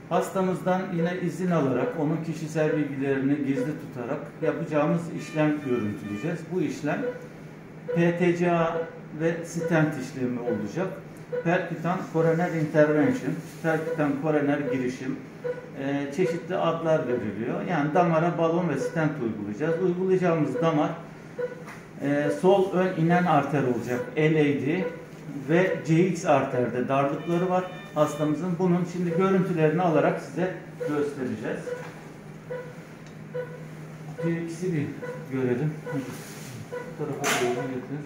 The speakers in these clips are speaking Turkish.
Hastamızdan yine izin alarak, onun kişisel bilgilerini gizli tutarak yapacağımız işlem görüntüleyeceğiz. Bu işlem PTCA ve stent işlemi olacak. Perkutan koroner intervention, perkutan koroner girişim, çeşitli adlar veriliyor. Yani damara balon ve stent uygulayacağız. Uygulayacağımız damar sol ön inen arter olacak, LAD ve CX arterde darlıkları var hastamızın. Bunun şimdi görüntülerini alarak size göstereceğiz. CX'i bir görelim. Bu tarafa doğru getir.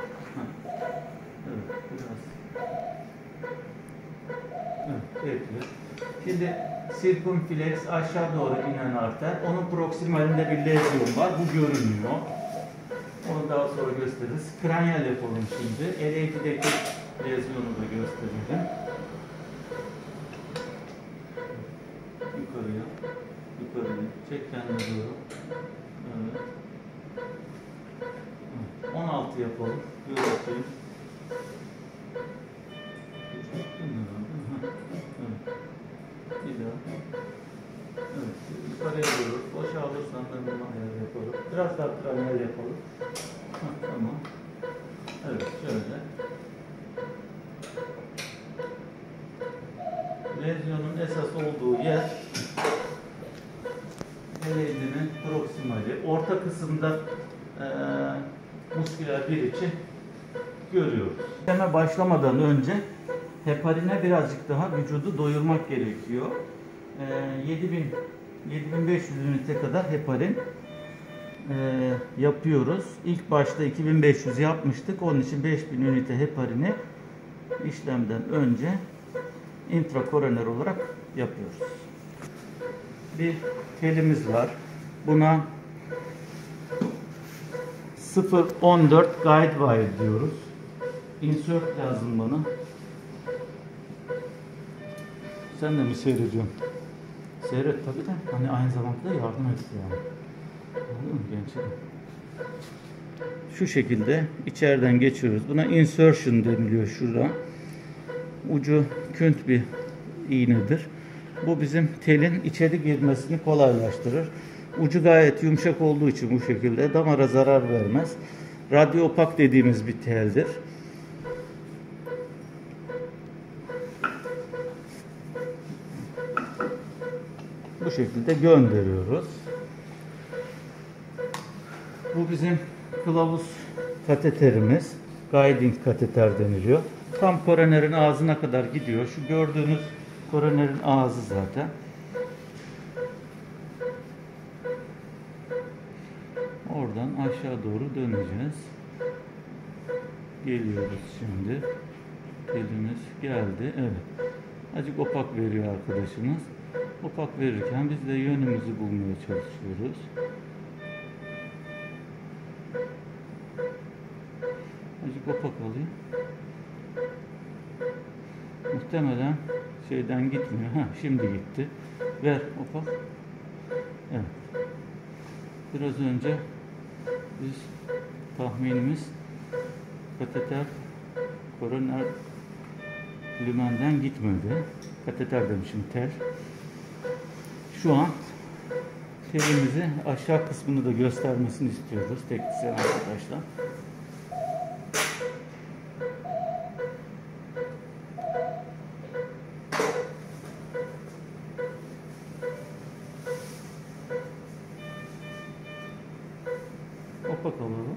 Evet, biraz. Evet, bekliyor. Şimdi sirkumflex aşağı doğru inen arter. Onun proksimalinde bir lezyon var. Bu görünüyor. Onu daha sonra gösteririz. Kranyal yapalım şimdi. LAD'deki lezyonu da gösterelim. Yukarıya. Yukarıya. Çek kendine doğru. Evet. 16 yapalım. Göstereyim. Bir daha. Evet. Yukarıya doğru. Boşalırsan da bunu ayar yapalım. Biraz daha kranyal yapalım. Tamam. Evet. Şöyle. Lezyonun esas olduğu yer LAD'nin proksimali. Orta kısımda musküler bir içi görüyoruz. İşleme başlamadan önce heparine birazcık daha vücudu doyurmak gerekiyor. 7500 ünite kadar heparin yapıyoruz. İlk başta 2500 yapmıştık. Onun için 5000 ünite heparini işlemden önce intrakoroner olarak yapıyoruz. Bir telimiz var. Buna 0.14 guide wire diyoruz. Insert lazım bana. Sen de mi seyrediyorsun? Seyret tabii de. Hani aynı zamanda da yardım et yani. Anladın mı gençlerim? Şu şekilde içeriden geçiyoruz. Buna insertion deniliyor şurada. Ucu künt bir iğnedir. Bu bizim telin içeri girmesini kolaylaştırır. Ucu gayet yumuşak olduğu için bu şekilde damara zarar vermez. Radyo opak dediğimiz bir teldir. Bu şekilde gönderiyoruz. Bu bizim kılavuz kateterimiz. Guiding kateter deniliyor. Tam koronerin ağzına kadar gidiyor. Şu gördüğünüz koronerin ağzı zaten. Oradan aşağı doğru döneceğiz. Geliyoruz şimdi. Elimiz geldi. Evet. Azıcık opak veriyor arkadaşımız. Opak verirken biz de yönümüzü bulmaya çalışıyoruz. Azıcık opak alayım. Muhtemelen şeyden gitmiyor. Şimdi gitti. Ver opak. Evet. Biraz önce biz tahminimiz kateter koroner lümenden gitmedi. Kateter demişim, tel. Şu an telimizi aşağı kısmını da göstermesini istiyoruz teknisyen arkadaşlar. Opak alalım.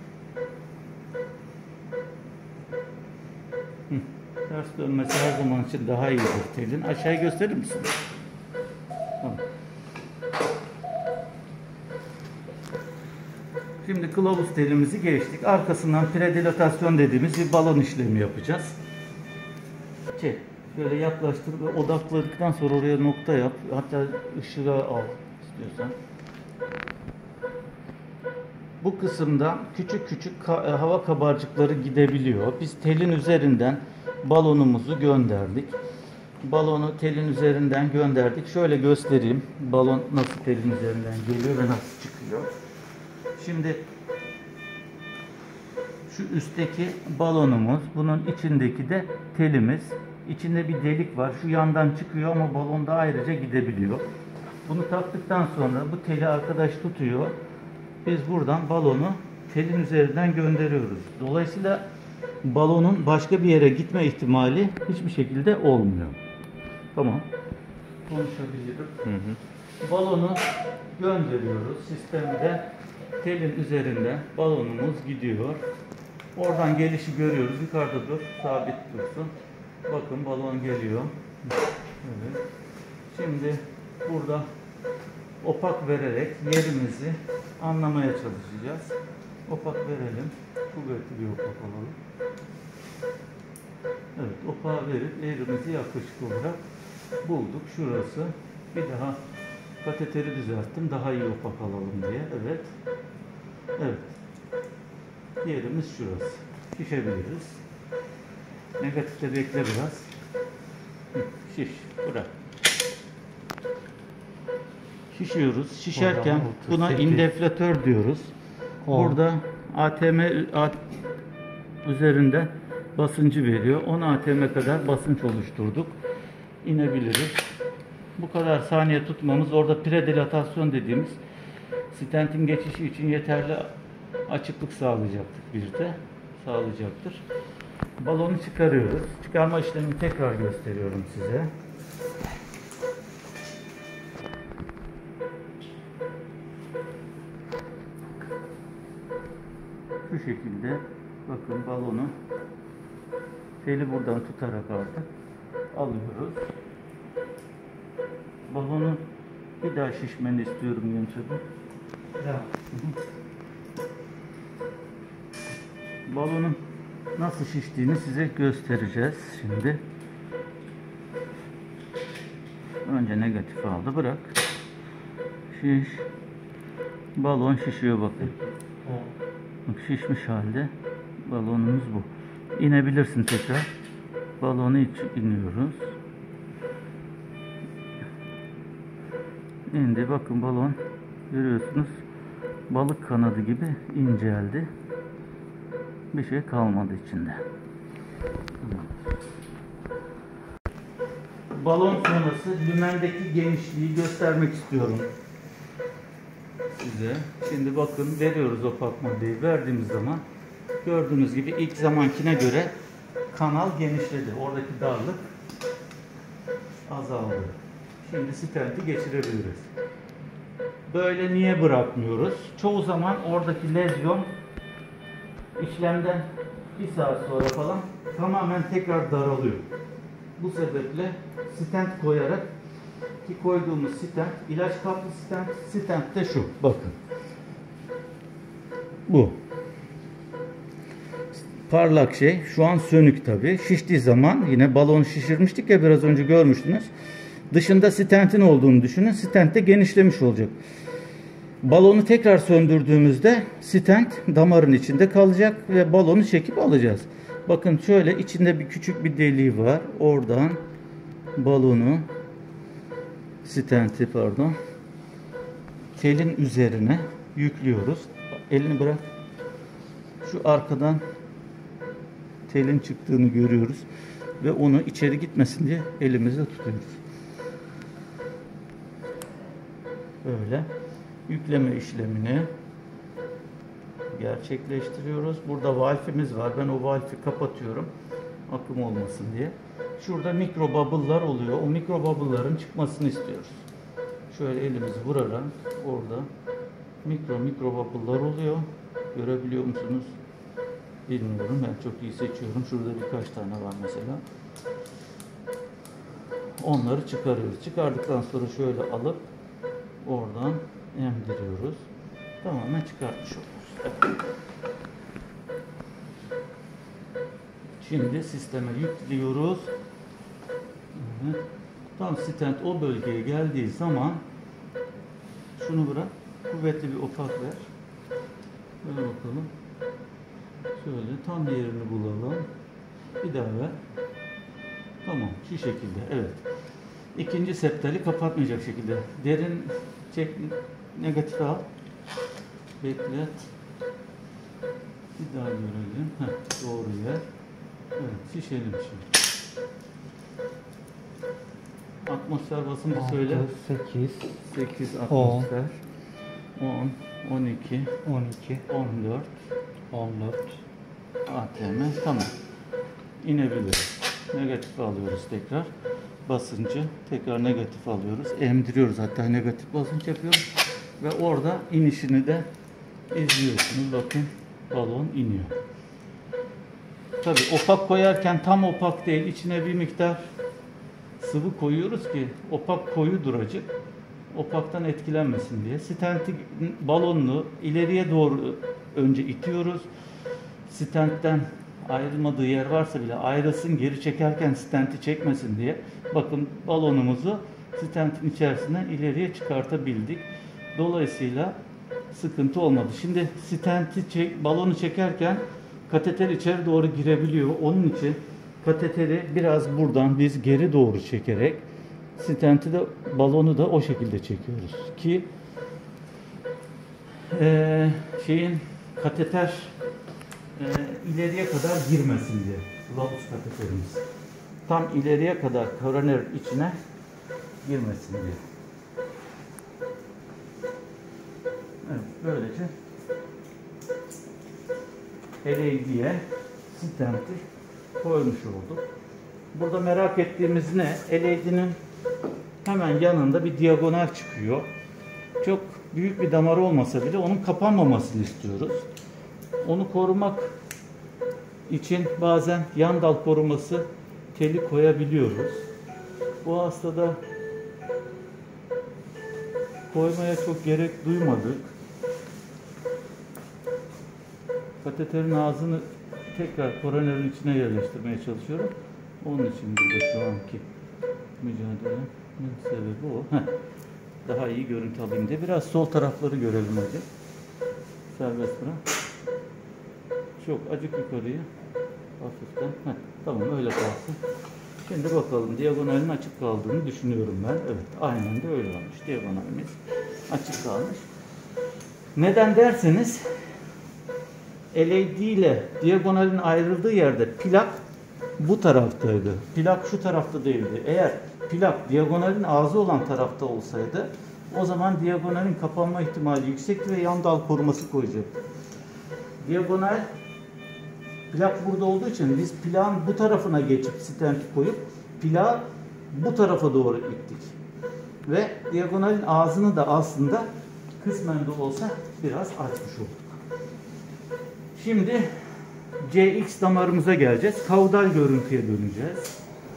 Ters dönmesi her zaman için daha iyidir telin. Aşağıya gösterir misin? Tamam. Şimdi kılavuz telimizi geçtik. Arkasından predilatasyon dediğimiz bir balon işlemi yapacağız. Çek. Şöyle yaklaştır ve odakladıktan sonra oraya nokta yap. Hatta ışığa al istiyorsan. Bu kısımda küçük küçük hava kabarcıkları gidebiliyor. Biz telin üzerinden balonumuzu gönderdik. Balonu telin üzerinden gönderdik. Şöyle göstereyim. Balon nasıl telin üzerinden geliyor ve nasıl çıkıyor. Şimdi şu üstteki balonumuz, bunun içindeki de telimiz. İçinde bir delik var. Şu yandan çıkıyor ama balonda ayrıca gidebiliyor. Bunu taktıktan sonra bu teli arkadaş tutuyor. Biz buradan balonu telin üzerinden gönderiyoruz. Dolayısıyla balonun başka bir yere gitme ihtimali hiçbir şekilde olmuyor. Tamam. Konuşabilirim. Hı hı. Balonu gönderiyoruz. Sistemde telin üzerinde balonumuz gidiyor. Oradan gelişi görüyoruz. Yukarıda dur. Sabit dursun. Bakın balon geliyor. Evet. Şimdi burada opak vererek yerimizi anlamaya çalışacağız. Opak verelim. Kuvvetli bir opak alalım. Evet, opağı verip yerimizi yaklaşık olarak bulduk. Şurası. Bir daha kateteri düzelttim. Daha iyi opak alalım diye. Evet. Evet. Yerimiz şurası. Şişebiliriz. Negatifte bekle biraz. Şiş. Bırak. Şişiyoruz. Şişerken buna indeflatör diyoruz. Burada ATM üzerinden basıncı veriyor. 10 ATM kadar basınç oluşturduk. İnebiliriz. Bu kadar saniye tutmamız orada predilatasyon dediğimiz stentin geçişi için yeterli açıklık sağlayacaktır. Balonu çıkarıyoruz. Çıkarma işlemini tekrar gösteriyorum size. Şu şekilde bakın balonu teli buradan tutarak artık alıyoruz. Balonu bir daha şişmeni istiyorum yöntemi. Balonun nasıl şiştiğini size göstereceğiz şimdi. Önce negatifi aldı, bırak. Şiş. Balon şişiyor bakın. Bak, şişmiş halde balonumuz bu. İnebilirsin tekrar. Balonu iniyoruz. İndi. Bakın balon görüyorsunuz. Balık kanadı gibi inceldi. Bir şey kalmadı içinde. Balon sonrası lümendeki genişliği göstermek istiyorum size. Şimdi bakın veriyoruz opak maddeyi. Verdiğimiz zaman gördüğünüz gibi ilk zamankine göre kanal genişledi. Oradaki darlık azaldı. Şimdi stenti geçirebiliriz. Böyle niye bırakmıyoruz? Çoğu zaman oradaki lezyon işlemden bir saat sonra falan tamamen tekrar daralıyor. Bu sebeple stent koyarak, ki koyduğumuz stent ilaç kaplı stent de şu. Bakın. Bu. Parlak şey. Şu an sönük tabi. Şiştiği zaman yine balonu şişirmiştik ya, biraz önce görmüştünüz. Dışında stentin olduğunu düşünün. Stent de genişlemiş olacak. Balonu tekrar söndürdüğümüzde stent damarın içinde kalacak ve balonu çekip alacağız. Bakın şöyle içinde küçük bir deliği var. Oradan balonu stenti telin üzerine yüklüyoruz. Elini bırak. Şu arkadan telin çıktığını görüyoruz ve onu içeri gitmesin diye elimizde tutuyoruz. Böyle yükleme işlemini gerçekleştiriyoruz. Burada valfimiz var. Ben o valfi kapatıyorum. Akım olmasın diye. Şurada mikro bubble'lar oluyor. O mikro bubble'ların çıkmasını istiyoruz. Şöyle elimizi vurarak orada mikro bubble'lar oluyor. Görebiliyor musunuz? Bilmiyorum. Ben çok iyi seçiyorum. Şurada birkaç tane var mesela. Onları çıkarıyoruz. Çıkardıktan sonra şöyle alıp oradan emdiriyoruz. Tamamen çıkartmış oluyoruz. Şimdi sisteme yüklüyoruz. Evet. Tam stent o bölgeye geldiği zaman şunu bırak. Kuvvetli bir opak ver. Böyle bakalım. Şöyle tam yerini bulalım. Bir daha ver. Tamam. Şu şekilde. Evet. İkinci septali kapatmayacak şekilde. Derin çek, negatif al. Beklet. Bir daha görelim. Heh, doğru yer. Evet, şişelim şimdi. Atmosfer basıncı söyle. 8, 8 10, atmosfer. 10, 12, 12, 14 14. atm. Tamam. İnebiliriz. Negatif alıyoruz tekrar. Basıncı tekrar negatif alıyoruz. Emdiriyoruz, hatta negatif basınç yapıyoruz. Ve orada inişini de izliyorsunuz. Bakın balon iniyor. Tabii opak koyarken tam opak değil. İçine bir miktar sıvı koyuyoruz ki opak koyu duracak. Opaktan etkilenmesin diye. Stenti, balonunu ileriye doğru önce itiyoruz. Stentten ayrılmadığı yer varsa bile ayrılsın, geri çekerken stenti çekmesin diye. Bakın balonumuzu stentin içerisinden ileriye çıkartabildik. Dolayısıyla sıkıntı olmadı. Şimdi balonu çekerken kateter içeri doğru girebiliyor. Onun için kateteri biraz buradan biz geri doğru çekerek stenti de balonu da o şekilde çekiyoruz ki kateter ileriye kadar girmesin diye. Lobus kateterimiz tam ileriye kadar koroner içine girmesin diye. Evet, böylece LED'ye stenti koymuş olduk. Burada merak ettiğimiz ne? LED'nin hemen yanında bir diagonal çıkıyor. Çok büyük bir damar olmasa bile onun kapanmamasını istiyoruz. Onu korumak için bazen yan dal koruması teli koyabiliyoruz. Bu hastada koymaya çok gerek duymadık. Kateterin ağzını tekrar koronerin içine yerleştirmeye çalışıyorum. Onun için burada şu anki mücadelenin sebebi o. Daha iyi görüntü alayım diye. Biraz sol tarafları görelim hadi. Serbest bırak. Çok acık yukarıya. Hafiften. Tamam, öyle kalsın. Şimdi bakalım, diagonalin açık kaldığını düşünüyorum ben. Evet, aynen de öyle olmuş. Diagonalimiz açık kalmış. Neden derseniz, LED ile diagonalin ayrıldığı yerde plak bu taraftaydı. Plak şu tarafta değildi. Eğer plak diagonalin ağzı olan tarafta olsaydı, o zaman diagonalin kapanma ihtimali yüksekti ve yan dal koruması koyacaktık. Diagonal, plak burada olduğu için biz plağın bu tarafına geçip stenti koyup plağı bu tarafa doğru ittik. Ve diagonalin ağzını da aslında kısmen de olsa biraz açmış olduk. Şimdi CX damarımıza geleceğiz. Kaudal görüntüye döneceğiz.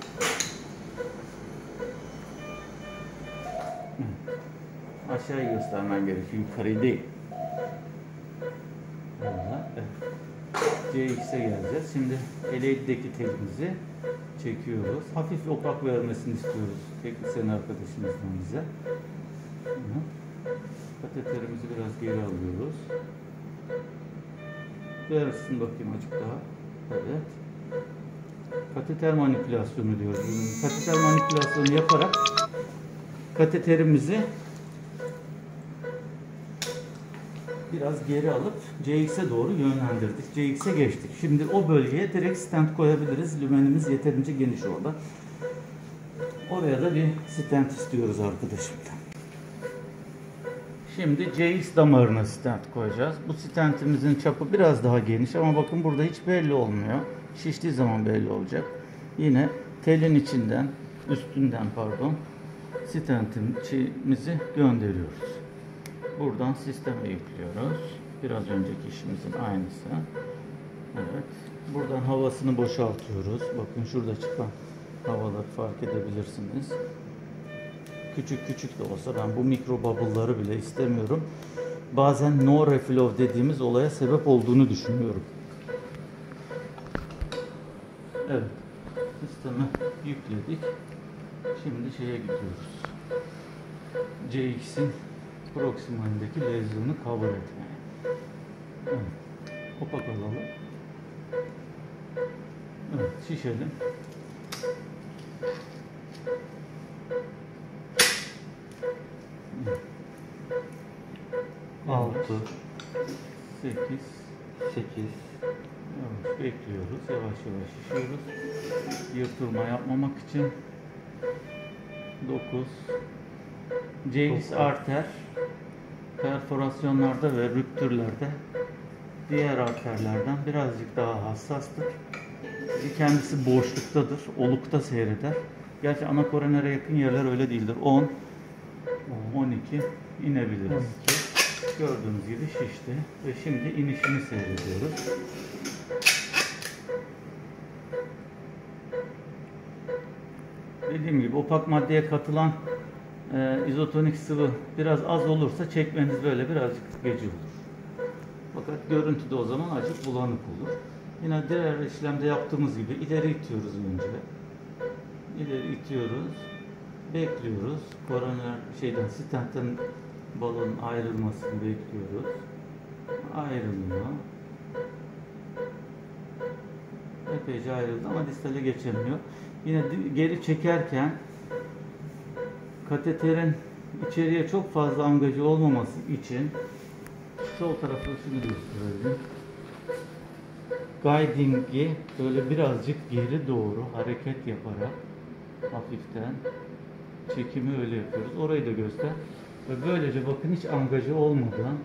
Aşağıyı göstermen gerekiyor, yukarıyı değil. Evet. CX'e geleceğiz. Şimdi LED'deki telimizi çekiyoruz. Hafif opak vermesini istiyoruz teknisyen arkadaşımızdan bize. Kateterimizi biraz geri alıyoruz. Versin bakayım azıcık daha. Evet. Kateter manipülasyonu diyoruz. Kateter manipülasyonu yaparak kateterimizi biraz geri alıp CX'e doğru yönlendirdik. CX'e geçtik. Şimdi o bölgeye direkt stent koyabiliriz. Lümenimiz yeterince geniş orada. Oraya da bir stent istiyoruz arkadaşımdan. Şimdi CX damarına stent koyacağız. Bu stentimizin çapı biraz daha geniş ama bakın burada hiç belli olmuyor. Şiştiği zaman belli olacak. Yine telin içinden, üstünden stentimizi gönderiyoruz. Buradan sisteme yüklüyoruz. Biraz önceki işimizin aynısı. Evet. Buradan havasını boşaltıyoruz. Bakın şurada çıkan havaları fark edebilirsiniz. Küçük küçük de olsa ben bu mikro bubble'ları bile istemiyorum. Bazen no reflow dediğimiz olaya sebep olduğunu düşünüyorum. Evet. Sisteme yükledik. Şimdi şeye gidiyoruz. CX'in proksimalindeki lezyonu cover etmeye. Evet. Opak alalım. Evet, şişelim. Evet. 6 8 evet, bekliyoruz. Yavaş yavaş şişiyoruz. Yırtılma yapmamak için 9. CX arter perforasyonlarda ve rüptürlerde diğer arterlerden birazcık daha hassastır. Kendisi boşluktadır, olukta seyreder. Gerçi ana koronere yakın yerler öyle değildir. 10, 12 inebiliriz. Gördüğünüz gibi şişti ve şimdi inişini seyrediyoruz. Dediğim gibi opak maddeye katılan izotonik sıvı biraz az olursa çekmeniz böyle birazcık gece olur. Fakat görüntüde o zaman acık bulanık olur. Yine diğer işlemde yaptığımız gibi ileri itiyoruz önce. İleri itiyoruz. Bekliyoruz. Koroner stentten balonun ayrılmasını bekliyoruz. Ayrılıyor. Epeyce ayrıldı ama distale geçemiyor. Yine geri çekerken kateterin içeriye çok fazla angaje olmaması için sol tarafı şunu gösterelim. Guiding'i böyle birazcık geri doğru hareket yaparak hafiften çekimi öyle yapıyoruz. Orayı da göster. Ve böylece bakın hiç angaje olmadan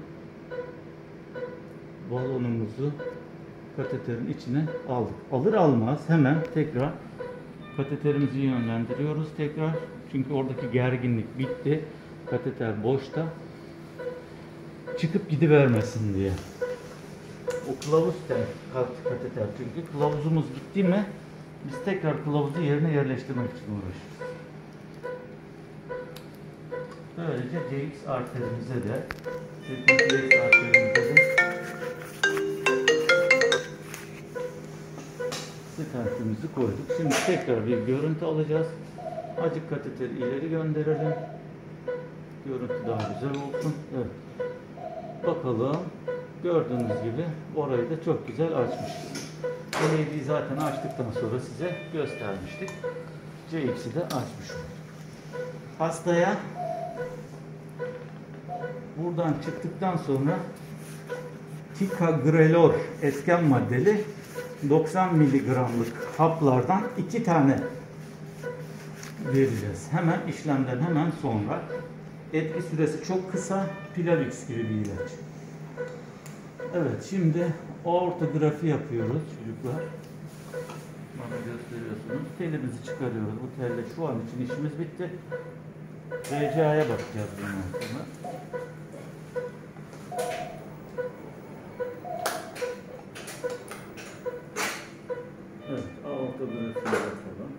balonumuzu kateterin içine aldık. Alır almaz hemen tekrar kateterimizi yönlendiriyoruz tekrar. Çünkü oradaki gerginlik bitti. Kateter boşta. Çıkıp gidivermesin diye. O kılavuz kateter çünkü kılavuzumuz gitti mi biz tekrar kılavuzu yerine yerleştirmek için uğraşıyoruz. Böylece CX arterimize de CX arterimize de stentimizi koyduk. Şimdi tekrar bir görüntü alacağız. Acık kateteri ileri gönderelim. Görüntü daha güzel olsun. Evet. Bakalım. Gördüğünüz gibi orayı da çok güzel açmışız. LED'yi zaten açtıktan sonra size göstermiştik. CX'i de açmış olduk. Hastaya buradan çıktıktan sonra ticagrelor etken maddeli 90 miligramlık haplardan 2 tane vereceğiz. Hemen işlemden hemen sonra. Etki süresi çok kısa. Plavix gibi bir ilaç. Evet, şimdi aortografi yapıyoruz çocuklar. Bana gösteriyorsunuz. Telimizi çıkarıyoruz. Bu telle şu an için işimiz bitti. RCA'ya bakacağız bundan sonra. Evet, aortografi yapalım.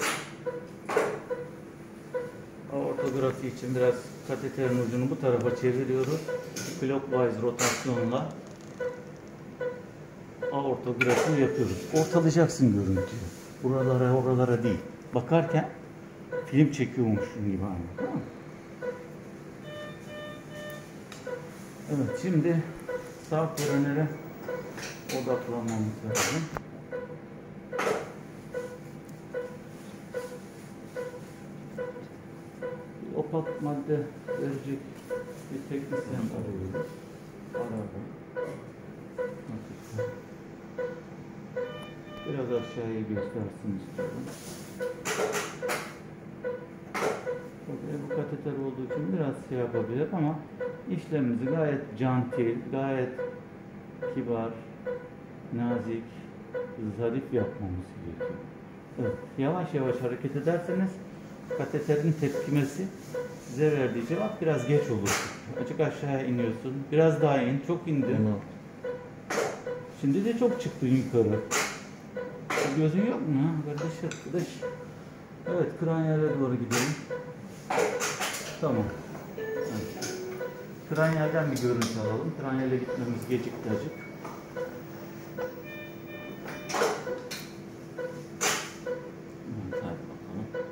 Aortografi için biraz kateterin ucunu bu tarafa çeviriyoruz. Clockwise rotasyonla aortografi yapıyoruz. Ortalayacaksın görüntüyü. Oralara değil. Bakarken film çekiyormuşsun gibi anladın mı? Evet, şimdi sağ koronere odaklanmamız lazım. Opak madde verecek bir teknisyen arıyoruz. Arada. Biraz aşağıya göstersin istiyorum. Bu kateter olduğu için biraz şey yapabilir ama işlemimizi gayet cantil, gayet kibar, nazik, zarif yapmamız gerekiyor. Evet, yavaş yavaş hareket ederseniz kateterin tepkimesi size verdiği cevap biraz geç olur. Açık aşağıya iniyorsun. Biraz daha in. Çok indin. Şimdi de çok çıktın yukarı. Gözün yok mu? Arkadaş. Evet, kranyale doğru gidelim. Tamam. Evet. Kranyalden bir görüntü alalım. Kranyale gitmemiz gecikti acık. Evet, hadi bakalım.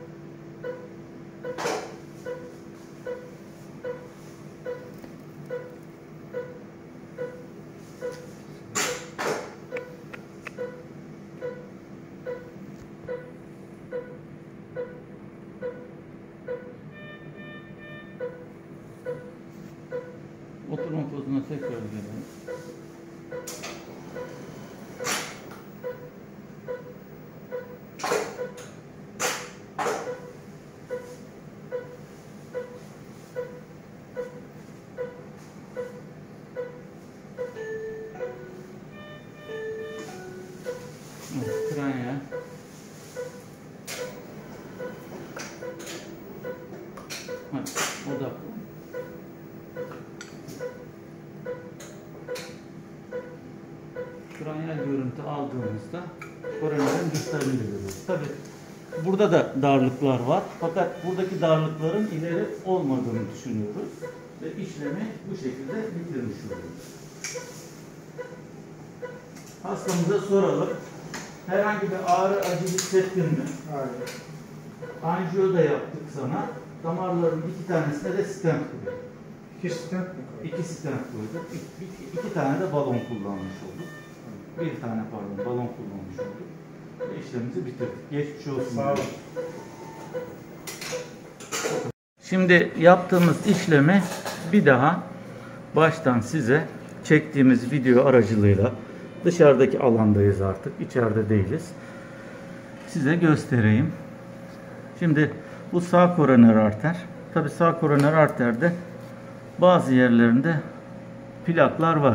Oturma pozuna tekrar gelelim. Evet, kranya. Hadi odaklı. Kranyal görüntü aldığımızda koronerin dışlarını görüyoruz. Tabi burada da darlıklar var. Fakat buradaki darlıkların ileri olmadığını düşünüyoruz. Ve işlemi bu şekilde bitirmiş oluyoruz. Hastamıza soralım. Herhangi bir ağrı, acı hissettin mi? Hayır. Anjiyo da yaptık sana. Damarların 2 tanesine de stent koyduk. 2 stent mi koyduk? 2 stent koyduk. 2 tane de balon kullanmış olduk. 1 tane pardon balon kullanmış olduk. Ve işlemimizi bitirdik. Geçmiş olsun. Sağ olun. Şimdi yaptığımız işlemi bir daha baştan size çektiğimiz video aracılığıyla, dışarıdaki alandayız artık, içeride değiliz, size göstereyim. Şimdi bu sağ koroner arter. Tabi sağ koroner arterde bazı yerlerinde plaklar var.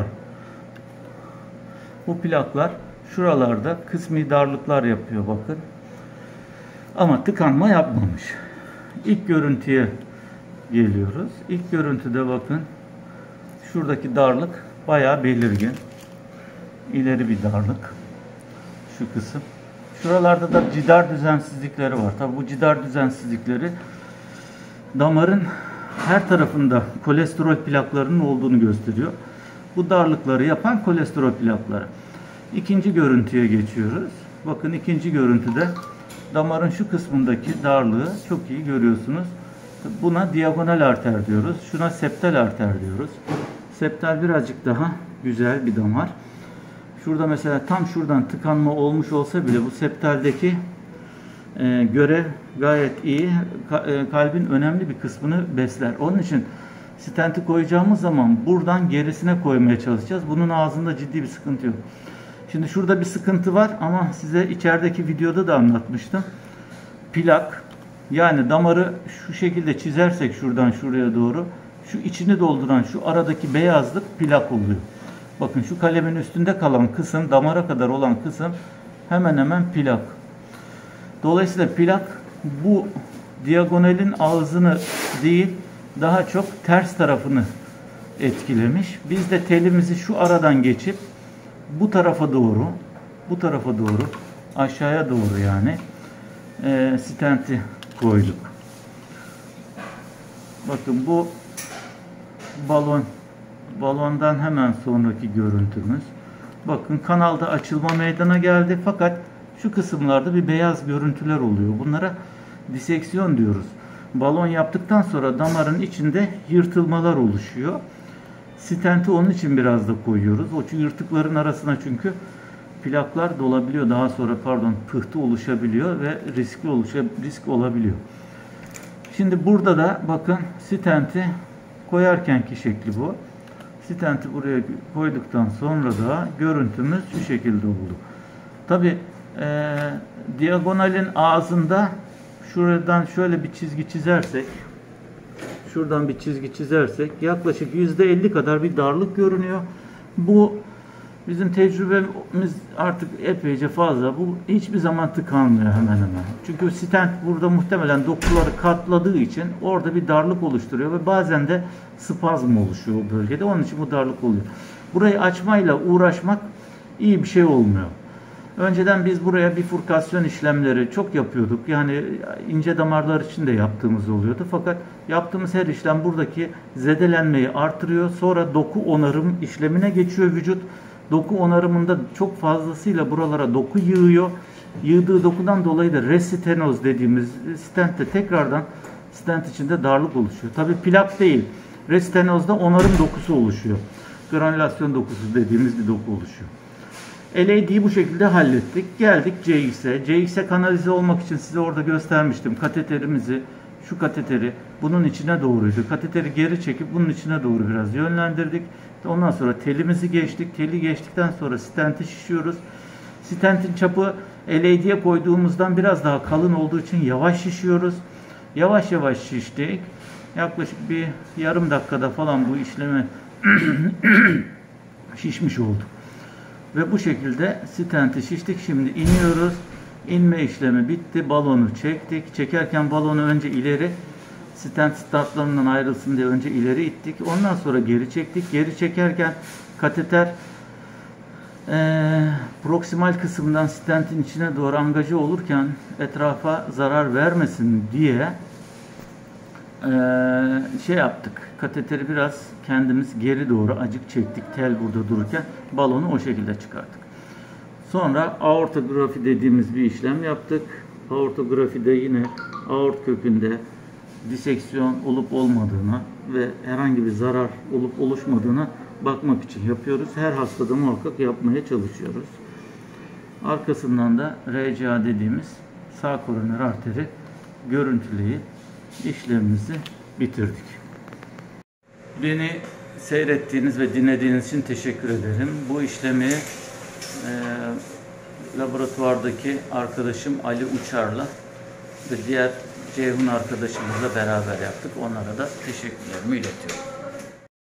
Bu plaklar şuralarda kısmi darlıklar yapıyor bakın. Ama tıkanma yapmamış. İlk görüntüye geliyoruz. İlk görüntüde bakın şuradaki darlık bayağı belirgin. İleri bir darlık. Şu kısım. Şuralarda da cidar düzensizlikleri var. Tabi bu cidar düzensizlikleri damarın her tarafında kolesterol plaklarının olduğunu gösteriyor. Bu darlıkları yapan kolesterol plakları. İkinci görüntüye geçiyoruz. Bakın ikinci görüntüde damarın şu kısmındaki darlığı çok iyi görüyorsunuz. Buna diagonal arter diyoruz. Şuna septal arter diyoruz. Septal birazcık daha güzel bir damar. Şurada mesela tam şuradan tıkanma olmuş olsa bile bu septaldeki görev gayet iyi. Kalbin önemli bir kısmını besler. Onun için stenti koyacağımız zaman buradan gerisine koymaya çalışacağız. Bunun ağzında ciddi bir sıkıntı yok. Şimdi şurada bir sıkıntı var ama size içerideki videoda da anlatmıştım. Plak, yani damarı şu şekilde çizersek şuradan şuraya doğru, şu içini dolduran şu aradaki beyazlık plak oluyor. Bakın şu kalemin üstünde kalan kısım, damara kadar olan kısım hemen hemen plak. Dolayısıyla plak bu diagonalin ağzını değil, daha çok ters tarafını etkilemiş. Biz de telimizi şu aradan geçip bu tarafa doğru, aşağıya doğru yani stenti koyduk. Bakın bu balondan hemen sonraki görüntümüz. Bakın kanalda açılma meydana geldi fakat şu kısımlarda bir beyaz görüntüler oluyor. Bunlara diseksiyon diyoruz. Balon yaptıktan sonra damarın içinde yırtılmalar oluşuyor. Stenti onun için biraz da koyuyoruz. O yırtıkların arasına çünkü plaklar dolabiliyor. Daha sonra pıhtı oluşabiliyor ve risk olabiliyor. Şimdi burada da bakın stenti koyarkenki şekli bu. Stenti buraya koyduktan sonra da görüntümüz şu şekilde oldu. Tabi diagonalin ağzında şuradan şöyle bir çizgi çizersek, şuradan bir çizgi çizersek yaklaşık %50 kadar bir darlık görünüyor. Bu bizim tecrübemiz artık epeyce fazla. Bu hiçbir zaman tıkanmıyor hemen hemen. Çünkü stent burada muhtemelen dokuları katladığı için orada bir darlık oluşturuyor ve bazen de spazm oluşuyor o bölgede. Onun için bu darlık oluyor. Burayı açmayla uğraşmak iyi bir şey olmuyor. Önceden biz buraya bifurkasyon işlemleri çok yapıyorduk. Yani ince damarlar için de yaptığımız oluyordu. Fakat yaptığımız her işlem buradaki zedelenmeyi artırıyor. Sonra doku onarım işlemine geçiyor vücut. Doku onarımında çok fazlasıyla buralara doku yığıyor. Yığdığı dokudan dolayı da restenoz dediğimiz stentte tekrardan stent içinde darlık oluşuyor. Tabi plak değil. Restenozda onarım dokusu oluşuyor. Granülasyon dokusu dediğimiz bir doku oluşuyor. LAD'yi bu şekilde hallettik. Geldik CX'e. CX'e kanalize olmak için size orada göstermiştim. Kateterimizi, şu kateteri bunun içine doğruydu. Kateteri geri çekip bunun içine doğru biraz yönlendirdik. Ondan sonra telimizi geçtik. Teli geçtikten sonra stenti şişiyoruz. Stentin çapı LAD'ye koyduğumuzdan biraz daha kalın olduğu için yavaş şişiyoruz. Yavaş yavaş şiştik. Yaklaşık bir yarım dakikada falan bu işlemi şişmiş olduk. Ve bu şekilde stenti şiştik. Şimdi iniyoruz. İnme işlemi bitti. Balonu çektik. Çekerken balonu önce ileri, stent startlarından ayrılsın diye önce ileri ittik. Ondan sonra geri çektik. Geri çekerken kateter proksimal kısımdan stentin içine doğru angaje olurken etrafa zarar vermesin diye şey yaptık. Kateteri biraz kendimiz geri doğru acık çektik. Tel burada dururken balonu o şekilde çıkarttık. Sonra aortografi dediğimiz bir işlem yaptık. Aortografide yine aort kökünde diseksiyon olup olmadığına ve herhangi bir zarar olup oluşmadığına bakmak için yapıyoruz. Her hastada muhakkak yapmaya çalışıyoruz. Arkasından da RCA dediğimiz sağ koroner arteri görüntüleyip işlemimizi bitirdik. Beni seyrettiğiniz ve dinlediğiniz için teşekkür ederim. Bu işlemi laboratuvardaki arkadaşım Ali Uçar'la ve diğer Ceyhun arkadaşımızla beraber yaptık. Onlara da teşekkürlerimi iletiyorum.